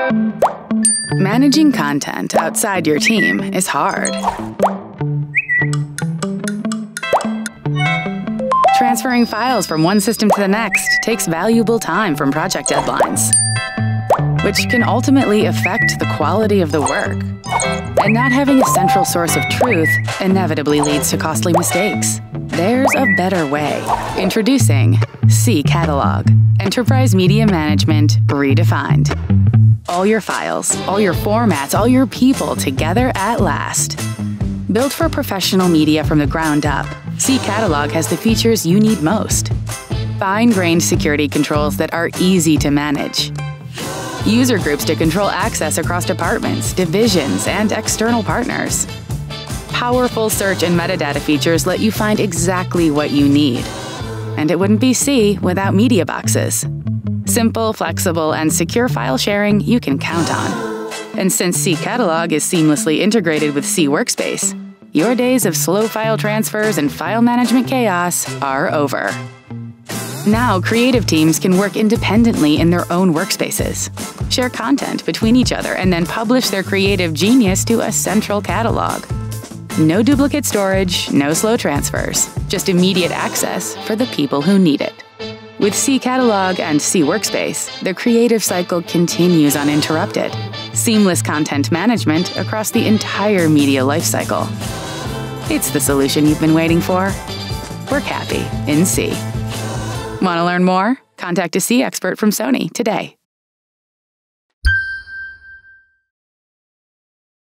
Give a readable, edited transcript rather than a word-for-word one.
Managing content outside your team is hard. Transferring files from one system to the next takes valuable time from project deadlines, which can ultimately affect the quality of the work. And not having a central source of truth inevitably leads to costly mistakes. There's a better way. Introducing cCatalog, Enterprise Media Management Redefined. All your files, all your formats, all your people together at last. Built for professional media from the ground up, cCatalog has the features you need most. Fine-grained security controls that are easy to manage. User groups to control access across departments, divisions, and external partners. Powerful search and metadata features let you find exactly what you need. And it wouldn't be C without media boxes. Simple, flexible, and secure file sharing you can count on. And since cCatalog is seamlessly integrated with cWorkspace, your days of slow file transfers and file management chaos are over. Now, creative teams can work independently in their own workspaces, share content between each other, and then publish their creative genius to a central catalog. No duplicate storage, no slow transfers, just immediate access for the people who need it. With cCatalog and cWorkspace, the creative cycle continues uninterrupted. Seamless content management across the entire media lifecycle. It's the solution you've been waiting for. Work happy in C. Want to learn more? Contact a C expert from Sony today.